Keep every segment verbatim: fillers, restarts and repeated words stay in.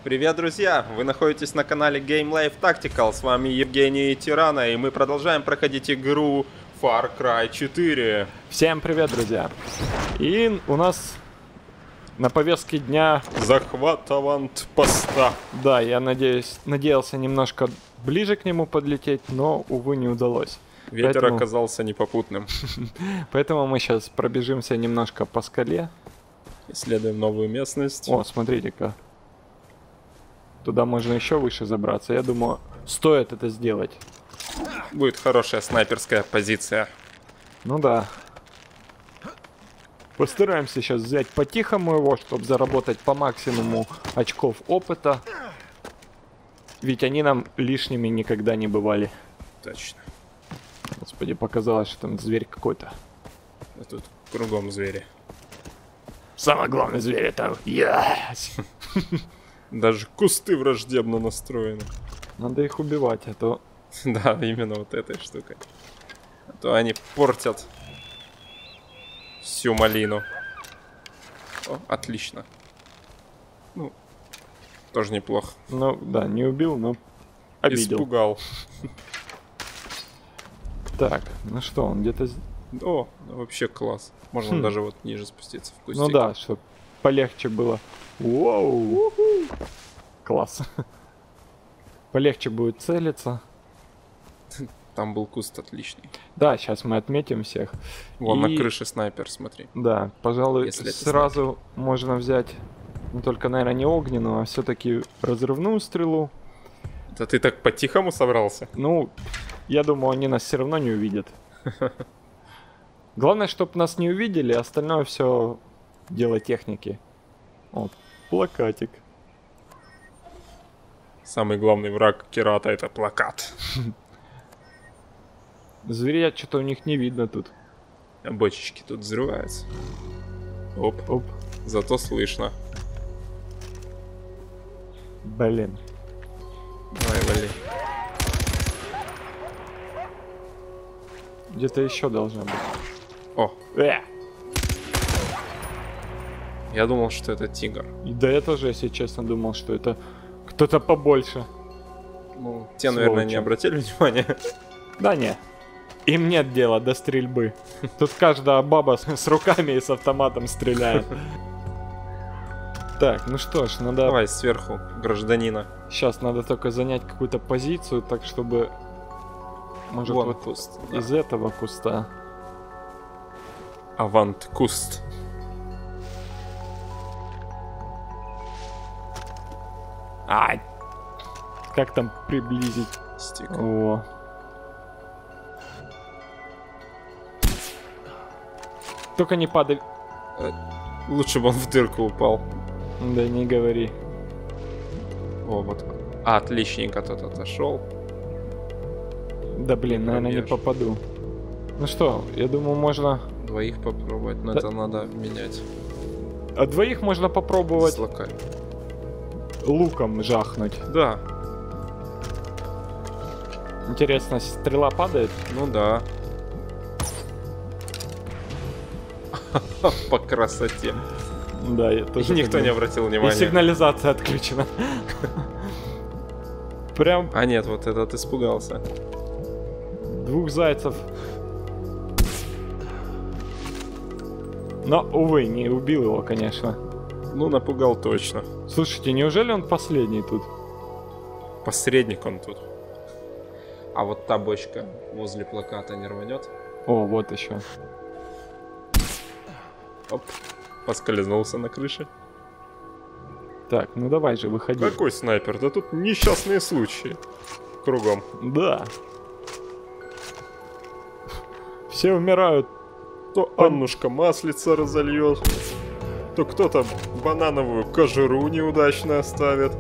Привет, друзья! Вы находитесь на канале Game Life Tactical. С вами Евгений и Тирана, и мы продолжаем проходить игру Far Cry четыре. Всем привет, друзья! И у нас на повестке дня захват аванпоста. Да, я надеюсь, надеялся немножко ближе к нему подлететь, но, увы, не удалось. Ветер Поэтому... оказался непопутным. Поэтому мы сейчас пробежимся немножко по скале. Исследуем новую местность. О, смотрите-ка. Туда можно еще выше забраться. Я думаю, стоит это сделать. Будет хорошая снайперская позиция. Ну да. Постараемся сейчас взять по-тихому его, чтобы заработать по максимуму очков опыта. Ведь они нам лишними никогда не бывали. Точно. Господи, показалось, что там зверь какой-то. А тут кругом звери. Самый главный зверь это я. Даже кусты враждебно настроены. Надо их убивать, а то... Да, именно вот этой штукой. А то они портят всю малину. О, отлично. Ну, тоже неплохо. Ну, да, не убил, но обидел. Испугал. Так, ну что, он где-то... О, вообще класс. Можно хм. даже вот ниже спуститься в кустик. Ну да, чтобы полегче было. Воу! Класс. Полегче будет целиться. Там был куст отличный. Да, сейчас мы отметим всех. Вон И... на крыше снайпер, смотри. Да, пожалуй, Если сразу можно взять, ну только, наверное, не огненную, а все-таки разрывную стрелу. Да ты так по-тихому собрался? Ну, я думаю, они нас все равно не увидят. Главное, чтобы нас не увидели, остальное все дело техники. Вот, плакатик. Самый главный враг Кирата — это плакат. Зверя что-то у них не видно тут. А бочечки тут взрываются. Оп. Оп. Зато слышно. Блин. Давай, вали. Где-то еще должна быть. О, Э! я думал, что это тигр. И да я тоже, если честно, думал, что это кто-то побольше. Ну, те, наверное, не обратили внимания. Да не. Им нет дела до стрельбы. Тут каждая баба с, с руками и с автоматом стреляет. Так, ну что ж, надо... Давай сверху, гражданина. Сейчас надо только занять какую-то позицию, так чтобы... Может, Вон вот куст. из Да. этого куста. Авант-куст. Ай! Как там приблизить? Стик. О. Только не падай. Лучше бы он в дырку упал. Да не говори. О, вот. А, отличненько тот отошел. Да блин, наверное, не Пробьешь. попаду. Ну что, я думаю, можно... Двоих попробовать, но Да. это надо менять. А двоих можно попробовать Дислокаль. луком жахнуть. Да, Интересно, стрела падает? ну да. По красоте. Да, я И тоже. никто так не думаю. обратил И внимания. сигнализация отключена. Прям А нет, вот этот испугался. двух зайцев. Но, увы, не убил его, конечно. Ну, напугал точно. Слушайте, неужели он последний тут? Посредник он тут. А вот та бочка возле плаката не рванет. О, вот еще. Оп, поскользнулся на крыше. Так, ну давай же, выходи. Какой снайпер? Да тут несчастные случаи. Кругом. Да. Все умирают. То Аннушка маслица разольет, то кто-то банановую кожуру неудачно оставит.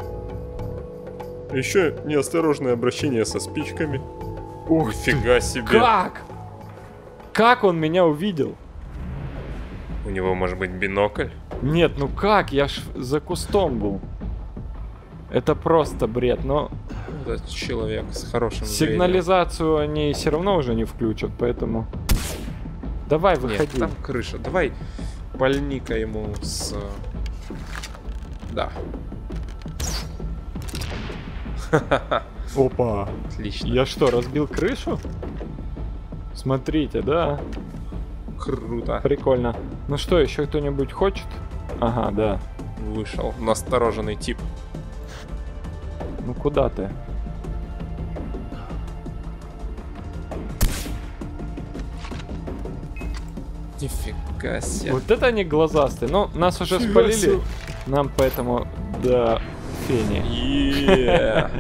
Еще неосторожное обращение со спичками. Ух, Фига себе. как? Как он меня увидел? У него может быть бинокль? Нет, ну как? Я ж за кустом был. Это просто бред, но Это человек с хорошим сигнализацию они все равно уже не включат, поэтому... Давай, зрением. выходи. Нет, там крыша. Давай пальни-ка ему с... Да. Опа. Отлично. Я что, разбил крышу? Смотрите, да. Круто. Прикольно. Ну что, еще кто-нибудь хочет? Ага, да. Вышел настороженный тип. Ну куда ты? Нифига себе. Вот это они глазастые. Ну, нас уже Фига спалили. себе. Нам поэтому до фени. Е.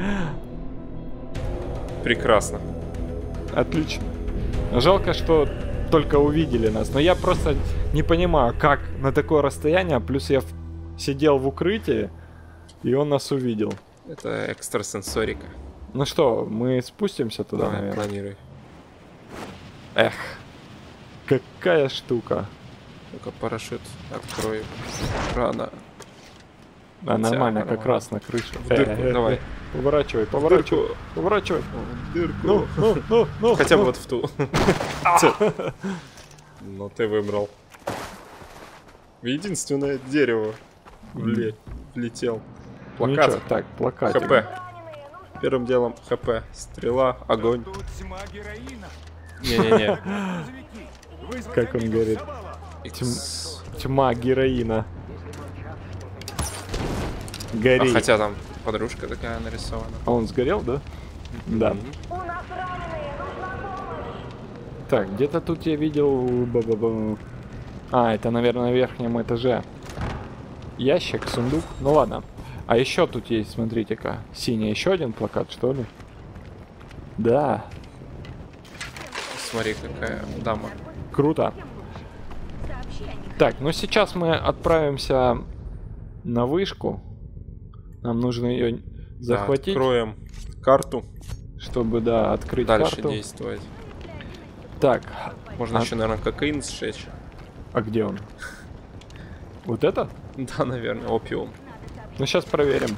Прекрасно. Отлично. Жалко, что только увидели нас. Но я просто не понимаю, как на такое расстояние. Плюс я в- сидел в укрытии, и он нас увидел. Это экстрасенсорика. Ну что, мы спустимся туда, Давай, наверное? планируй. Эх, какая штука. Только парашют открою. Рано. А, нормально, нормально. как раз на крышу. В дырку, давай. Поворачивай, поворачивай, поворачивай. В дырку. Ну, ну, ну, ну. Хотя бы ну. вот в ту. Ну ты выбрал. В единственное дерево вле- влетел. Ну Плакат. ничего, так, плакатик. ХП. Первым делом ХП. Стрела, огонь. Тут тьма героина. Не-не-не. Вызвать Как он амигу говорит? Савала. Икс. Тьма героина. А Гори. хотя там подружка такая нарисована. А он сгорел, да? Да. Так, где-то тут я видел... ба-ба-ба. А, это, наверное, на верхнем этаже. Ящик, сундук. Ну ладно. А еще тут есть, смотрите-ка. Синий еще один плакат, что ли? Да. Смотри, какая дама. Круто. Так, ну сейчас мы отправимся на вышку. Нам нужно ее Да, захватить, откроем карту. чтобы, да, открыть Дальше карту. действовать. Так, Можно А- еще, наверное, кокаин сжечь. а где он? Вот это? Да, наверное, опиум. Ну, сейчас проверим.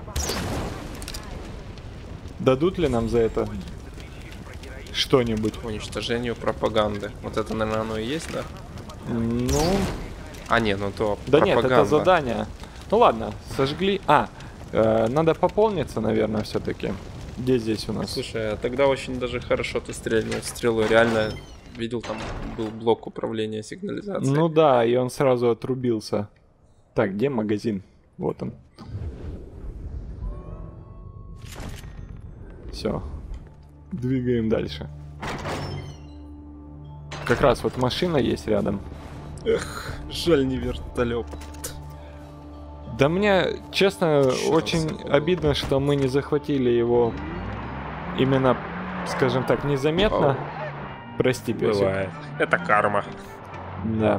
Дадут ли нам за это что-нибудь? По уничтожению пропаганды. Вот это, наверное, оно и есть, да? Ну, А, нет, ну то да нет, пропаганда. это задание. Ну ладно, сожгли. А, э, надо пополниться, наверное, все-таки. Где здесь у нас? Слушай, а тогда очень даже хорошо ты стрельнул в стрелу. Реально видел, там был блок управления сигнализацией. Ну да, и он сразу отрубился. Так, где магазин? Вот он. Все. Двигаем дальше. Как раз вот машина есть рядом. Эх, жаль, не вертолет. Да мне, честно, Чё очень за- обидно, что мы не захватили его именно, скажем так, незаметно. Прости, песик. Бывает. Это карма. Да.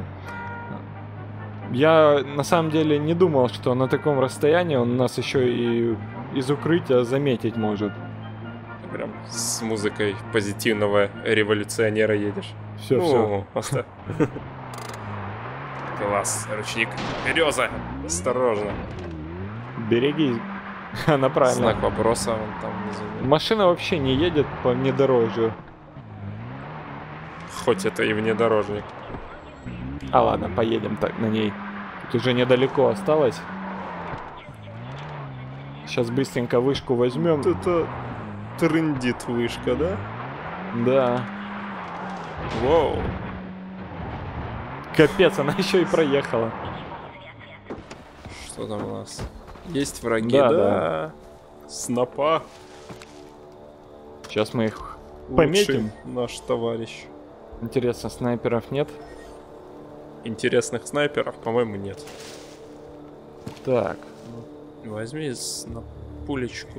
Я на самом деле не думал, что на таком расстоянии он нас еще и из укрытия заметить может. Прям с музыкой позитивного революционера едешь. Все, все. Ну, оставь. Класс, ручник. Береза. Осторожно. Береги. Она правильно. Знак вопроса вон там внизу. Машина вообще не едет по внедорожью. Хоть это и внедорожник. А ладно, поедем так на ней. Тут уже недалеко осталось. Сейчас быстренько вышку возьмем. Это трындит вышка, да? Да. Воу. Капец, она еще и проехала. Что там у нас? Есть враги, Да, да? да. Снопа. Сейчас мы их Лучший пометим. наш товарищ. Интересно, снайперов нет? Интересных снайперов, по-моему, нет. Так. Возьми на пулечку.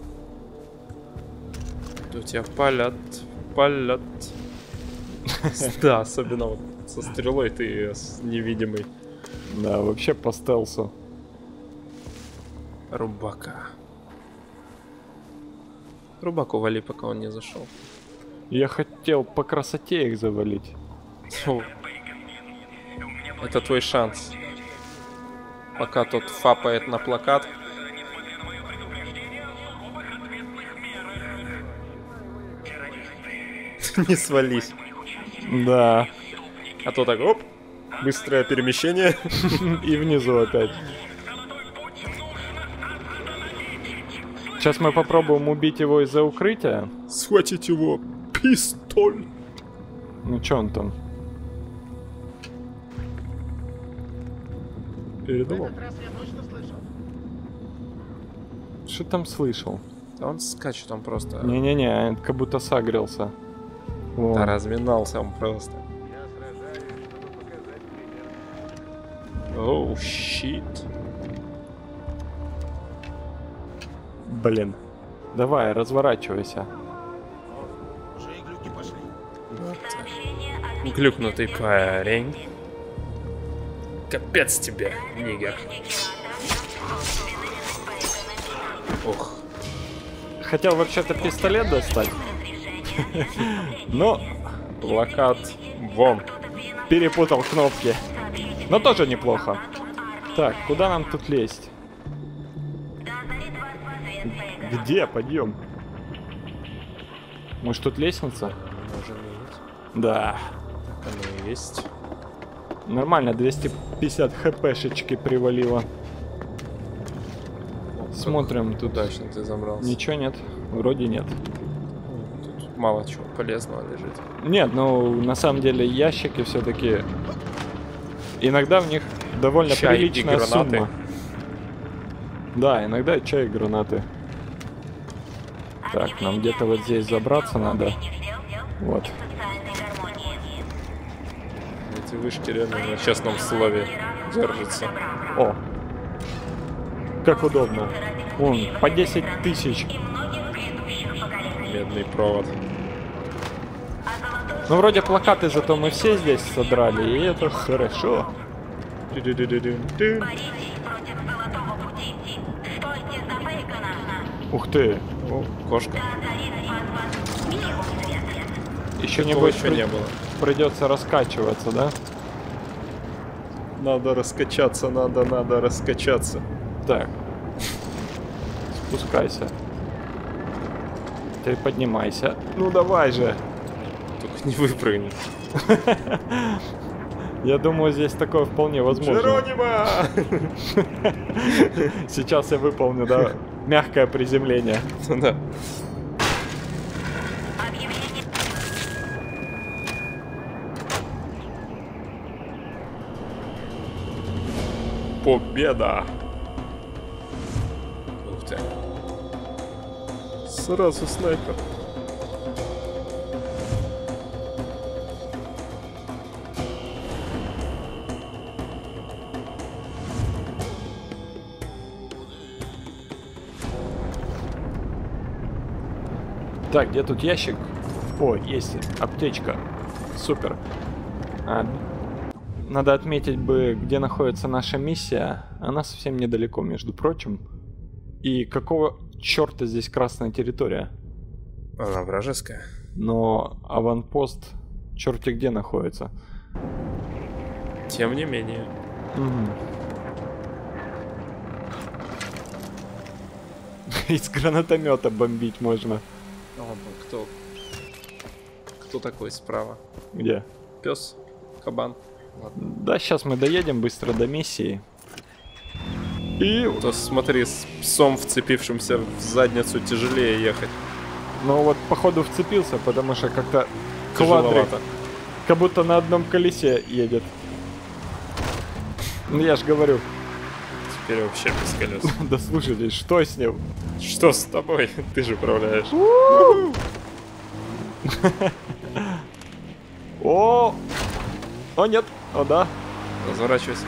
У тебя палят, палят. Да, особенно вот со стрелой ты с- невидимый. Да, вообще по стелсу. Рубака. Рубаку вали, пока он не зашел. Я хотел по красоте их завалить. Фу. Это твой шанс. Пока тот фапает на плакат. Не свались. Да. А то так, оп, быстрое перемещение. И внизу опять. Сейчас мы попробуем убить его из-за укрытия. Схватить его пистоль. Ну чё он там? Передумал? Что там слышал? Он скачет, он просто... Не-не-не, как будто согрелся. Вон. Да, разминался он просто. Оу, щит. Блин. Давай, разворачивайся. Глюкнутый парень. Капец тебе, нигер. Ох. Хотел вообще-то пистолет достать. Но Плакат. Вон. перепутал кнопки. Но тоже неплохо. Так, куда нам тут лезть? Где? Подъем. Может тут лестница? Может быть. Да. Так оно и есть. Нормально, двести пятьдесят хпшечки привалило. Смотрим, тут Удачно ты забрался. ничего нет. Вроде нет. Тут мало чего полезного лежит. Нет, ну на самом деле ящики все-таки иногда в них довольно Чай и приличная гранаты. сумма. Да, иногда чай и гранаты. Так, нам где-то вот здесь забраться надо. Вот. Эти вышки реально на честном слове держатся. О! Как удобно. Вон, по десять тысяч. Медный провод. Ну, вроде плакаты зато мы все здесь содрали, и это хорошо. Ух ты! О, кошка. Еще Такого небось еще при- не было. придется раскачиваться, да? Надо раскачаться, надо, надо раскачаться. Так. Спускайся. Ты поднимайся. Ну давай же. Только не выпрыгни. Я думаю, здесь такое вполне возможно. Джеронима! Сейчас я выполню, да, мягкое приземление. Да. Победа! Ух ты. Сразу снайпер. Так, где тут ящик? О, есть аптечка. Супер. А, надо отметить бы, где находится наша миссия. Она совсем недалеко, между прочим. И какого черта здесь красная территория? Она вражеская. Но аванпост черти где находится. Тем не менее. Мгм. Из гранатомета бомбить можно. О, кто? Кто такой справа? Где? Пес? Кабан? Ладно. Да, сейчас мы доедем быстро до миссии. И, То смотри, с псом, вцепившимся в задницу, тяжелее ехать. ну вот, походу вцепился, потому что как-то квадрик, Тяжеловато. как будто на одном колесе едет. Ну я ж говорю, Теперь вообще без колес. да слушайте, что с ним? Что с тобой? Ты же управляешь. О! О нет! О да! Разворачивайся.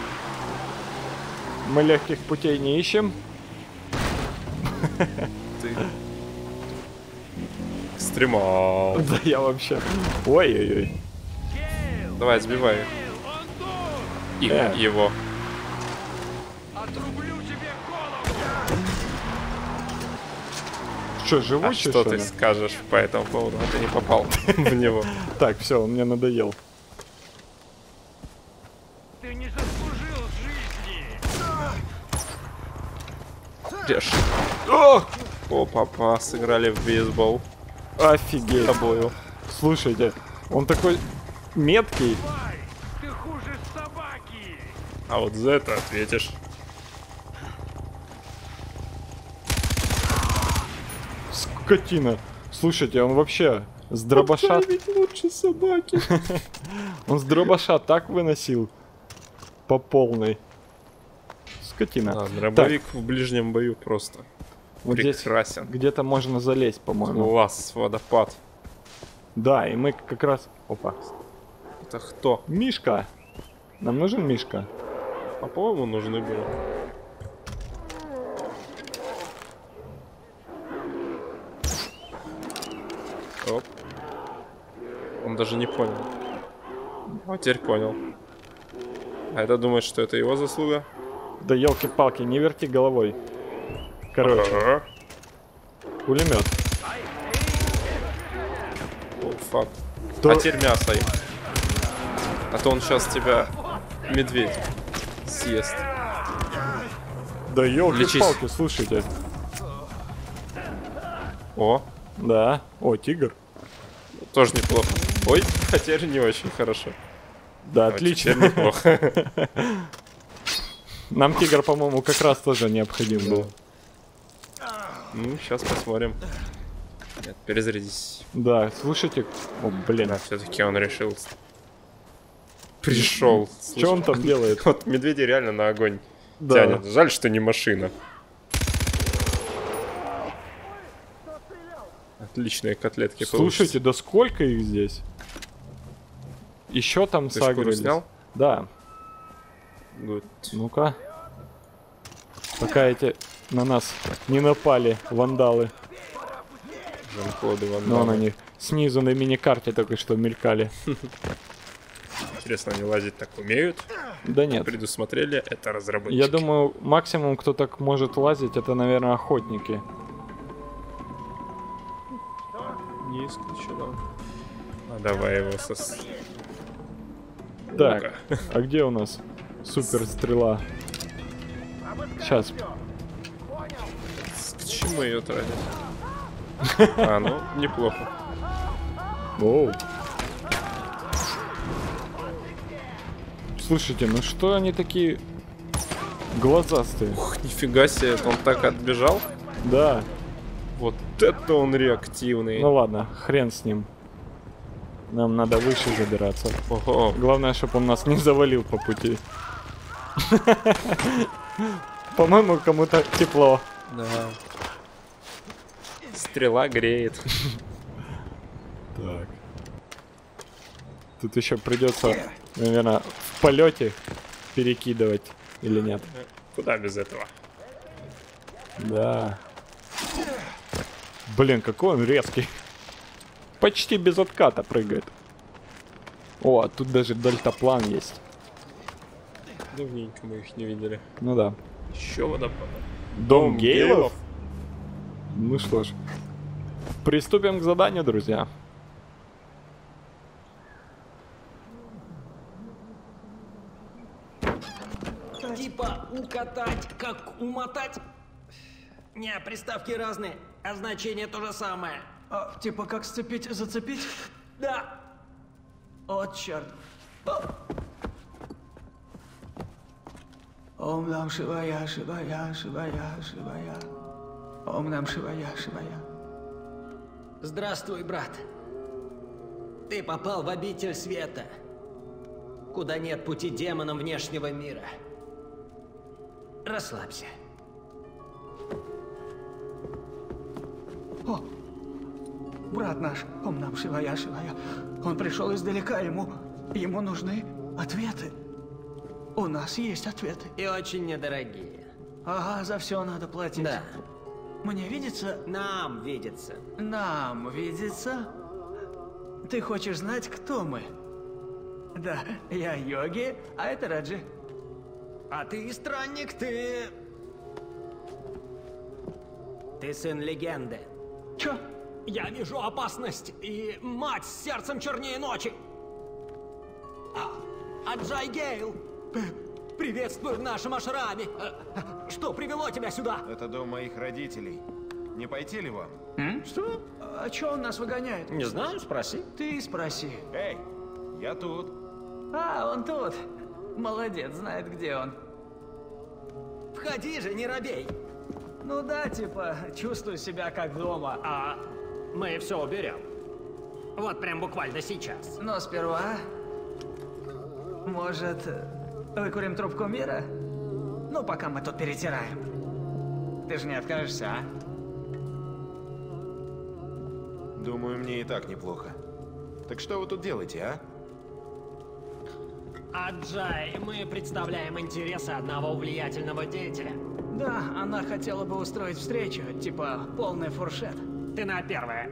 Мы легких путей не ищем. Ты... Экстремал. Да я вообще... Ой-ой-ой. Давай, сбивай их. Их, Э. его. Отрублю тебе голову! Что, А живучий, что что ты ли? скажешь по этому поводу? А ты не попал в него. Так, все, он мне надоел. Ты не заслужил жизни! Режь. О! О, папа, сыграли в бейсбол. Офигеть. Тобою. Слушайте, он такой меткий. Ай, ты хуже собаки! А вот за это ответишь. скотина. Слушайте, он вообще с дробаша... ведь лучше собаки. Он с дробаша так выносил. По полной. Скотина. А, дробовик в ближнем бою просто Вот здесь прекрасен. где-то можно залезть, по-моему. Класс, водопад. Да, и мы как раз... Опа. Это кто? Мишка. Нам нужен Мишка? А по-моему нужны были. Оп. Он даже не понял. А теперь понял. А это думает, что это его заслуга? Да елки-палки, не верти головой. Короче, Ага. пулемет. О, фак. То- А теперь мясо им. А то он сейчас тебя, медведь, съест. Да елки-палки, слушайте. О, Да. О, тигр. тоже неплохо. Ой, а теперь не очень хорошо. Да, А отлично. теперь неплохо. Нам тигр, по-моему, как раз тоже необходим был. Ну, сейчас посмотрим. Нет, перезарядись. Да, слушайте. О, блин. Да, все-таки он решил. Пришел. Что он там делает? Вот медведи реально на огонь Да. тянет. Жаль, что не машина. Отличные котлетки Слушайте, да сколько их здесь? Еще там Ты шкуру сагрились. снял? Да. Good. Ну-ка. Пока эти на нас не напали вандалы. Жан-Клоды Ван Но Даммы. на них снизу на миникарте только что мелькали. Интересно, они лазить так умеют? Да нет. Предусмотрели это разработчики. Я думаю, максимум, кто так может лазить, это, наверное, охотники. Не исключено. А давай его сос... Так, а где у нас супер стрела? Сейчас. К чему ее тратить? А, ну, неплохо. Оу. Слушайте, ну что они такие глазастые? Ух, нифига себе, это он так отбежал. Да. Вот это он реактивный. Ну ладно, хрен с ним. Нам надо выше забираться. Ого. Главное, чтобы он нас не завалил по пути. По-моему, кому-то тепло. Да. Стрела греет. Так. Тут еще придется, наверное, в полете перекидывать или нет. Куда без этого? Да. Блин, какой он резкий. Почти без отката прыгает. О, а тут даже дельтаплан есть. Давненько мы их не видели. Ну да. Еще водопад. Дом гейлов? Ну что ж. Приступим к заданию, друзья. Типа укатать, как умотать. Не, приставки разные, а значение то же самое. А, типа как сцепить, зацепить? Да. О, черт. Ом нам шивая, шивая, шивая, шивая. Ом нам шивая, шивая. Здравствуй, брат. Ты попал в обитель света, куда нет пути демонам внешнего мира. Расслабься. О, брат наш, Ом нам шивая, шивая. Он пришел издалека, ему, ему нужны ответы. У нас есть ответы. И очень недорогие. Ага, за все надо платить. Да. Мне видится? Нам видится. Нам видится? Ты хочешь знать, кто мы? Да, я Йоги, а это Раджи. А ты странник, ты... Ты сын легенды. Чё? Я вижу опасность и мать с сердцем чернее ночи. А, Аджай Гейл, э, приветствую в нашем ашраме. Э, э, Что привело тебя сюда? Это дом моих родителей. Не пойти ли вам? Что? А чё он нас выгоняет? Не знаю, спроси. Ты спроси. Эй, я тут. А, он тут. Молодец, знает, где он. Входи же, не робей. Ну да, типа, чувствую себя как дома. А мы все уберем. Вот прям буквально сейчас. Но сперва... Может, выкурим трубку мира? Ну, пока мы тут перетираем. Ты же не откажешься, а? Думаю, мне и так неплохо. Так что вы тут делаете, а? Аджай, мы представляем интересы одного влиятельного деятеля. Да, она хотела бы устроить встречу, типа полный фуршет. Ты на первое.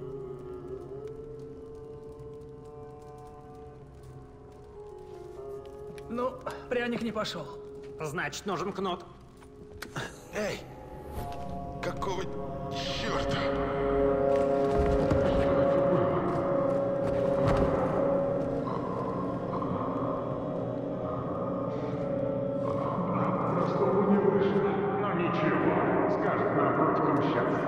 Ну, пряник не пошел. Значит, нужен кнут. Эй! Какого черта? Чтобы не вышло. Но ничего. Скажет, наоборот, помщаться.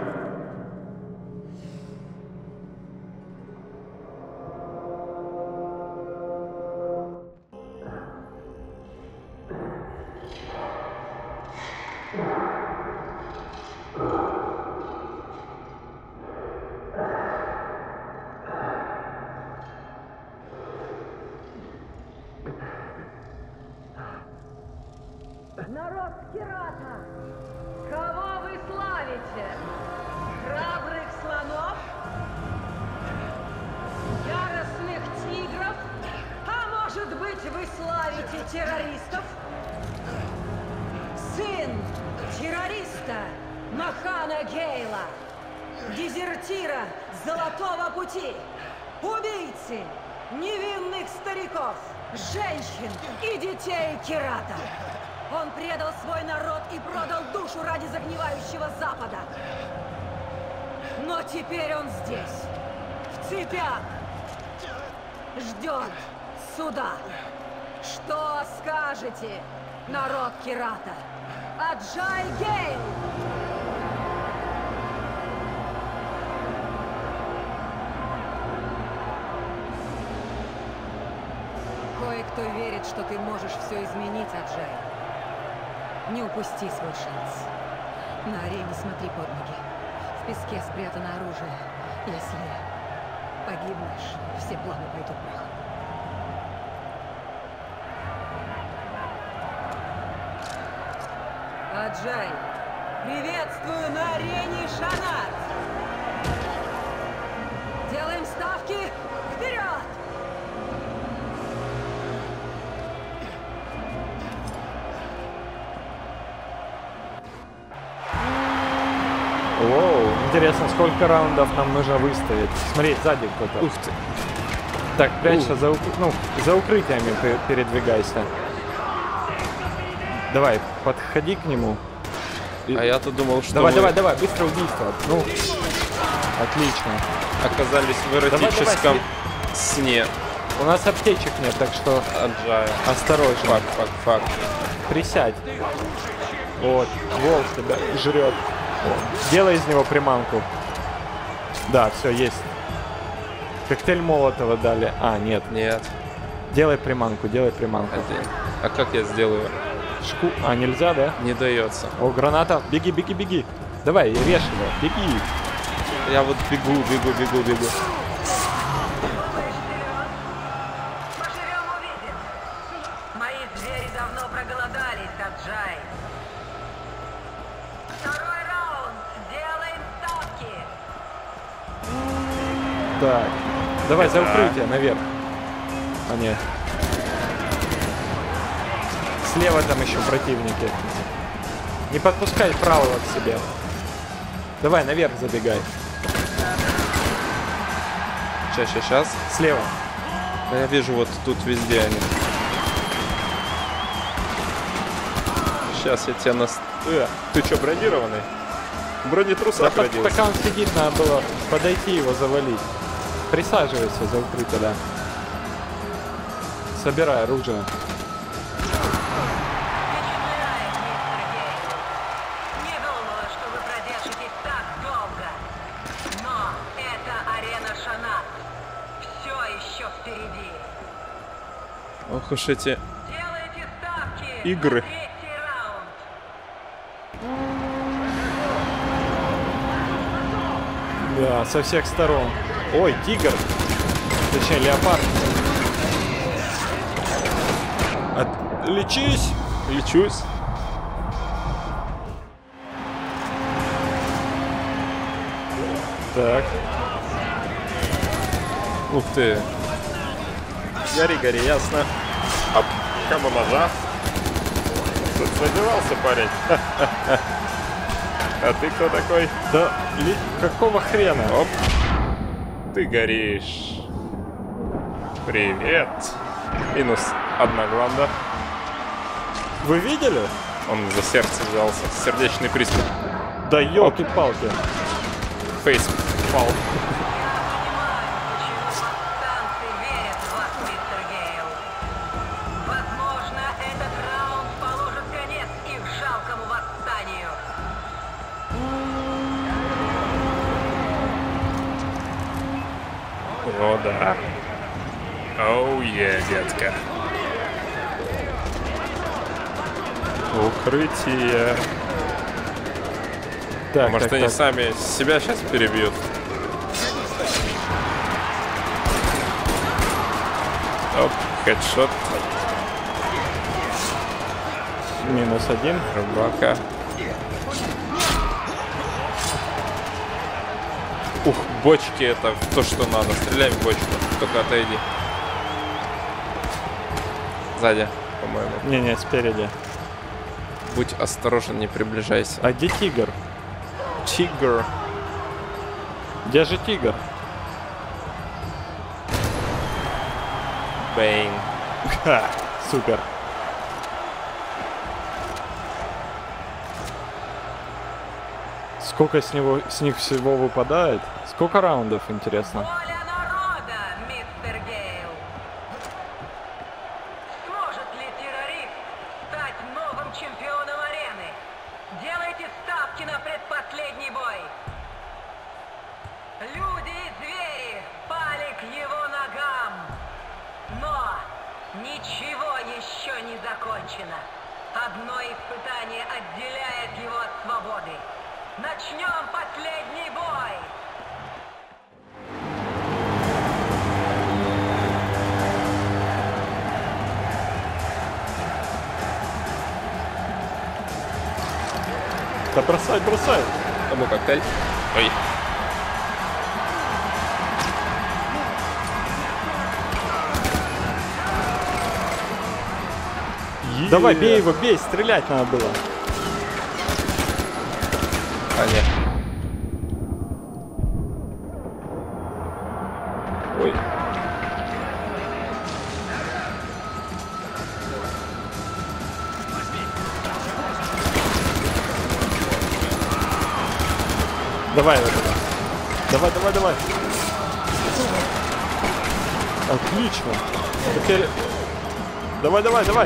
Народ Кирата, кого вы славите? Храбрых слонов? Яростных тигров? А может быть, вы славите террористов? Сын террориста Махана Гейла, дезертира Золотого Пути, убийцы невинных стариков, женщин и детей Кирата. Он предал свой народ и продал душу ради загнивающего Запада. Но теперь он здесь, в цепях, ждет суда. Что скажете, народ Кирата? Аджай Гейл! Кое-кто верит, что ты можешь все изменить, Аджай. Не упусти свой шанс. На арене смотри под ноги. В песке спрятано оружие. Если погибнешь, все планы пойдут прахом. Аджай, приветствую на арене Шанат! Делаем ставки вперед! Воу, интересно, сколько раундов нам нужно выставить. Смотри, сзади кто-то. Ух ты. Так, прячься за, ук... ну, за укрытиями пе- передвигайся. Давай, подходи к нему. И- А я-то думал, что Давай, мы давай, давай, быстро убийство. Ну, отлично. оказались в эротическом сне. У нас аптечек нет, так что Аджая. осторожно. Фак, фак, фак. Присядь. Вот, волк тебя жрет. Делай из него приманку. Да, все, есть. Коктейль Молотова дали. А, нет. Нет. Делай приманку, делай приманку. Один. А как я сделаю? Шку... А, нельзя, да? Не дается. О, граната. Беги, беги, беги. Давай, режь его. Беги. Я вот бегу, бегу, бегу, бегу. Поживем, увидим. Мои звери давно проголодались, Аджай. Второй раунд. Делаем ставки. Так. Давай за укрытие наверх. А, нет. Слева там еще противники. Не подпускай правого к себе. Давай, наверх забегай. Сейчас, сейчас, сейчас. Слева. Да я вижу, вот тут везде они. Сейчас я тебя нас... Э, ты что, бронированный? В бронетрусах Да, родился. пока он сидит, надо было подойти его завалить. Присаживайся за укрытие, да. Собирай оружие. Впечатляет, мистер Гейл. Не думала, что вы продержитесь так долго. Но это арена Шанат. Все еще впереди. Ох уж эти... Делайте ставки. Игры. На третий раунд. Да, со всех сторон. Ой, тигр. Точнее, леопард. От... Лечись. Лечусь. Так. Ух ты. Гори, гори, ясно. Оп, кому ножа. Тут задевался парень. А ты кто такой? Да, ли... какого хрена? Оп. Ты горишь. Привет. Минус одна гланда. Вы видели? Он за сердце взялся. Сердечный приступ. Да ёлки-палки. Фейс пал. Повстанцы верят в вас, мистер Гейл. Возможно, этот раунд положит конец их жалкому восстанию. О, да. Оу, е, детка. Укрытие. Так, Может, так, они так. сами себя сейчас перебьют? Оп, хедшот. Минус один. Рубака. Ух, бочки это то, что надо. Стреляй в бочку, только отойди. Сзади, по-моему. Не-не, спереди. Будь осторожен, не приближайся. А где тигр? Тигр. Где же тигр? Бэйн. Ха, супер. Сколько с него, с них всего выпадает? Сколько раундов, интересно? Воля народа, мистер Гейл. Сможет ли террорист стать новым чемпионом арены? Делайте ставки на предпоследний бой. Люди и звери пали к его ногам. Но ничего еще не закончено. Одно испытание отделяет его от свободы. Начнем последний бой! Да бросай, бросай. Тому коктейль. Ой. Давай, бей его, бей, стрелять надо было. А, нет. Ой. Давай его. Давай, давай, давай. Отлично. Теперь... Давай, давай, давай.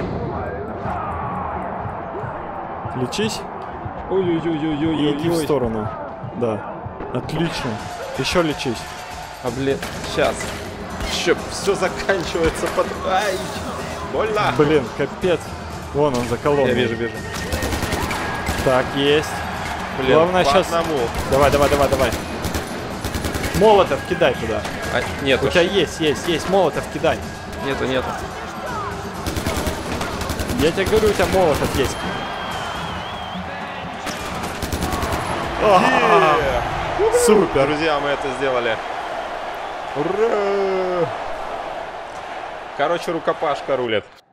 Лечись. Ой-ой-ой-ой-ой. И иди в сторону. Да. Отлично. Еще лечись. А, блин, сейчас. Че, все заканчивается под... Ай, больно. Блин, капец. Вон он за колонной. Я вижу, вижу. Так, есть. Блин, Главное по сейчас... одному. Давай, давай, давай, давай. Молотов кидай туда. А, нет, У тебя есть, есть, есть. Молотов кидай. Нету, нету. Я тебе говорю, у тебя молотов есть. А, супер. Друзья, мы это сделали. Ура! Короче, рукопашка рулит.